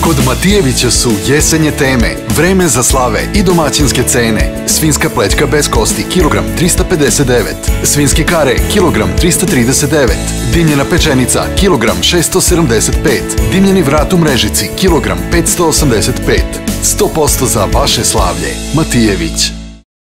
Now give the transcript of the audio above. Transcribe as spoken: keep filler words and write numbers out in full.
Kod Matijevića su jesenje teme, vreme za slave i domaćinske cene. Svinjska plećka bez kosti, kilogram trista pedeset devet. Svinjski kare, kilogram trista trideset devet. Dimljena pečenica, kilogram šesto sedamdeset pet. Dimljeni vrat u mrežici, kilogram petsto osamdeset pet. sto posto za vaše slavlje. Matijević.